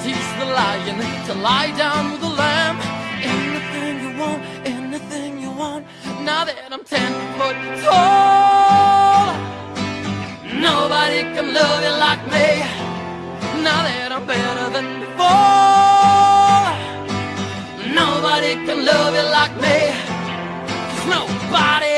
teach the lion to lie down with the lamb. Anything you want, now that I'm 10 foot tall. Nobody can love you like me, now that I'm better than before. Nobody can love you like me, 'cause nobody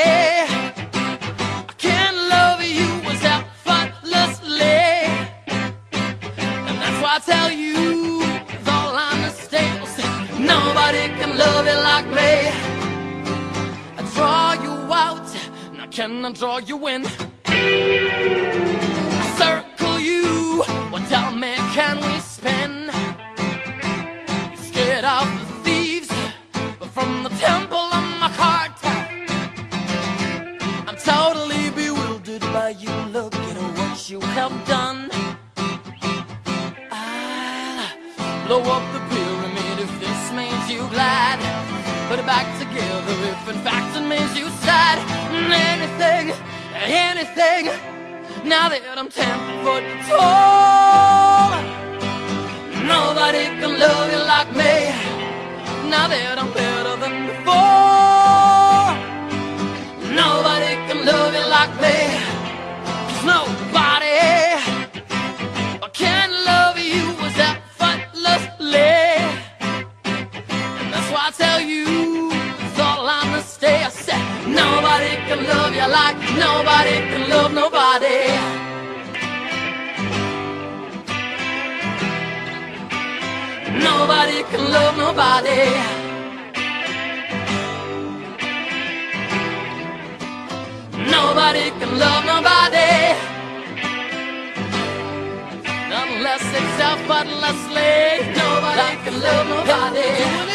can love you as effortlessly. And that's why I tell you with all honesty, nobody can love you like me. I draw you out, now can I draw you in? I circle you, well tell me, can we spin? Scared of the thieves, but from the temple of my heart, I'm totally bewildered by you. Look at what you have done. I'll blow up the pyramid if this makes you glad. Put it back together if in fact it makes you sad. Anything, now that I'm 10 foot tall. Nobody can love you like me, now that I'm better than before. Nobody can love you like me, 'cause nobody can love you as effortlessly. And that's why I tell you with all honesty, I said nobody can love you like nobody can love nobody. Nobody can love nobody. Nobody can love nobody unless it's effortlessly. Nobody can love nobody.